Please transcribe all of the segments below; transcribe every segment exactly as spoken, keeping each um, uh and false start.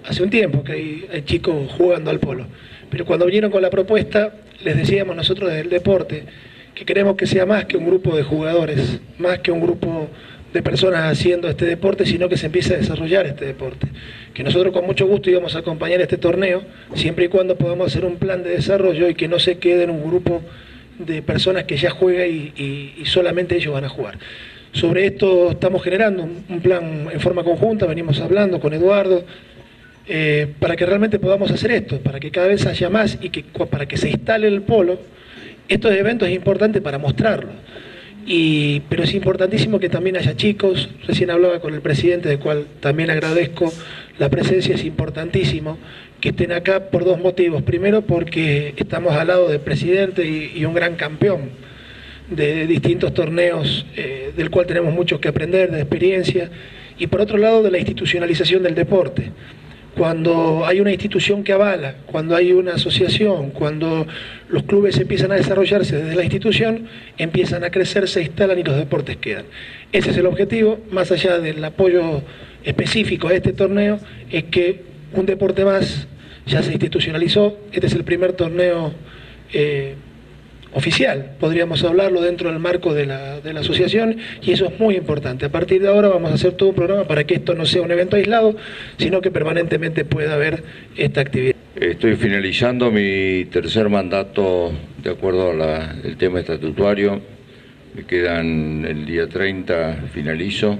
hace un tiempo que hay, hay chicos jugando al polo, pero cuando vinieron con la propuesta, les decíamos nosotros desde el deporte que queremos que sea más que un grupo de jugadores, más que un grupo de personas haciendo este deporte, sino que se empiece a desarrollar este deporte. Que nosotros con mucho gusto íbamos a acompañar este torneo, siempre y cuando podamos hacer un plan de desarrollo y que no se quede en un grupo de personas que ya juega y, y, y solamente ellos van a jugar. Sobre esto estamos generando un, un plan en forma conjunta, venimos hablando con Eduardo, eh, para que realmente podamos hacer esto, para que cada vez haya más y que para que se instale el polo. Estos eventos es importante para mostrarlo, y, pero es importantísimo que también haya chicos. Recién hablaba con el presidente, del cual también agradezco la presencia, es importantísimo que estén acá por dos motivos. Primero, porque estamos al lado del presidente y, y un gran campeón de distintos torneos, eh, del cual tenemos mucho que aprender, de experiencia, y por otro lado de la institucionalización del deporte. Cuando hay una institución que avala, cuando hay una asociación, cuando los clubes empiezan a desarrollarse desde la institución, empiezan a crecer, se instalan y los deportes quedan. Ese es el objetivo, más allá del apoyo específico a este torneo, es que un deporte más ya se institucionalizó. Este es el primer torneo eh, oficial, podríamos hablarlo dentro del marco de la, de la asociación, y eso es muy importante. A partir de ahora vamos a hacer todo un programa para que esto no sea un evento aislado, sino que permanentemente pueda haber esta actividad. Estoy finalizando mi tercer mandato de acuerdo al tema estatutario. Me quedan el día treinta, finalizo,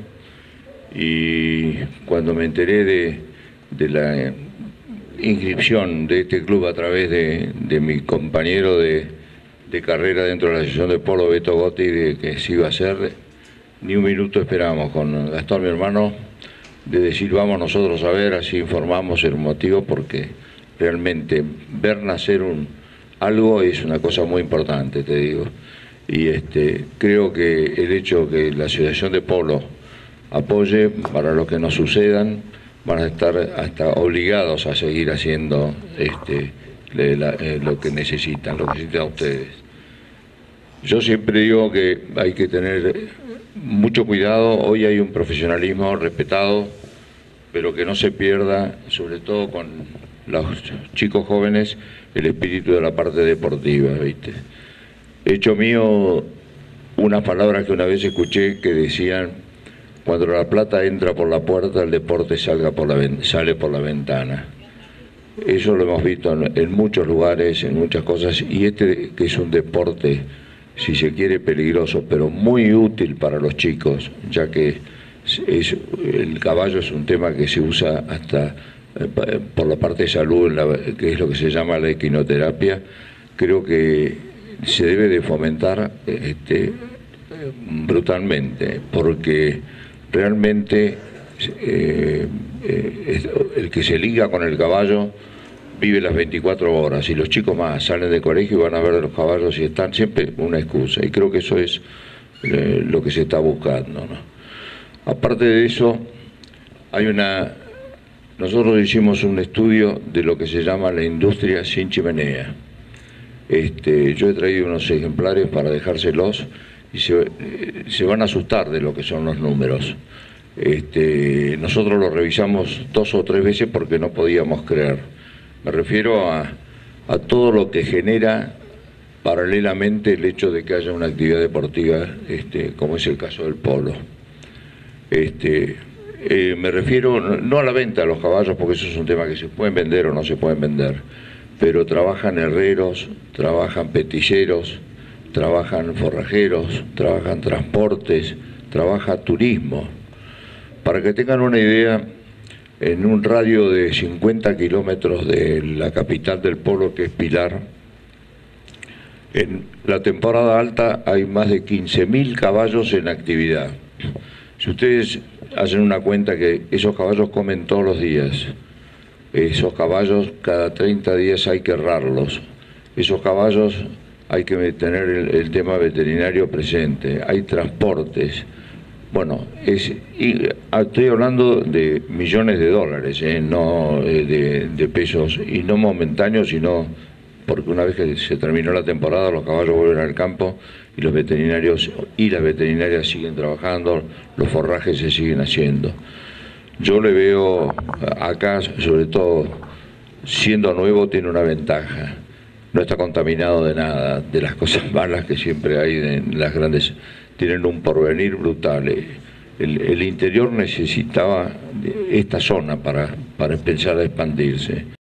y cuando me enteré de, de la inscripción de este club a través de, de mi compañero de de carrera dentro de la asociación de polo, Beto Gotti, de que se iba a hacer, ni un minuto esperamos con Gastón, mi hermano, de decir vamos nosotros a ver, así informamos el motivo, porque realmente ver nacer un algo es una cosa muy importante, te digo. Y este creo que el hecho que la asociación de polo apoye, para los que nos sucedan, van a estar hasta obligados a seguir haciendo este La, eh, lo que necesitan, lo que necesitan ustedes. Yo siempre digo que hay que tener mucho cuidado. Hoy hay un profesionalismo respetado, pero que no se pierda, sobre todo con los chicos jóvenes, el espíritu de la parte deportiva, ¿viste? Hecho mío unas palabras que una vez escuché que decían: cuando la plata entra por la puerta, el deporte salga por la, sale por la ventana. Eso lo hemos visto en, en muchos lugares, en muchas cosas, y este que es un deporte, si se quiere, peligroso, pero muy útil para los chicos, ya que es, el caballo es un tema que se usa hasta eh, por la parte de salud, la, que es lo que se llama la equinoterapia. Creo que se debe de fomentar este, brutalmente, porque realmente Eh, eh, el que se liga con el caballo vive las veinticuatro horas, y los chicos más salen del colegio y van a ver a los caballos y están siempre una excusa, y creo que eso es eh, lo que se está buscando, ¿no? Aparte de eso, hay una nosotros hicimos un estudio de lo que se llama la industria sin chimenea. Este, yo he traído unos ejemplares para dejárselos, y se, eh, se van a asustar de lo que son los números. Este, nosotros lo revisamos dos o tres veces porque no podíamos creer. Me refiero a, a todo lo que genera paralelamente el hecho de que haya una actividad deportiva, este, como es el caso del polo. Este, eh, me refiero no a la venta de los caballos, porque eso es un tema que se pueden vender o no se pueden vender, pero trabajan herreros, trabajan petilleros, trabajan forrajeros, trabajan transportes, trabaja turismo. Para que tengan una idea, en un radio de cincuenta kilómetros de la capital del polo, que es Pilar, en la temporada alta hay más de quince mil caballos en actividad. Si ustedes hacen una cuenta que esos caballos comen todos los días, esos caballos cada treinta días hay que errarlos, esos caballos hay que tener el, el tema veterinario presente, hay transportes. Bueno, es, y estoy hablando de millones de dólares, eh, no de, de pesos, y no momentáneos, sino porque una vez que se terminó la temporada, los caballos vuelven al campo y los veterinarios y las veterinarias siguen trabajando, los forrajes se siguen haciendo. Yo le veo acá, sobre todo, siendo nuevo, tiene una ventaja. No está contaminado de nada, de las cosas malas que siempre hay en las grandes. Tienen un porvenir brutal. El, el interior necesitaba esta zona para, para empezar a expandirse.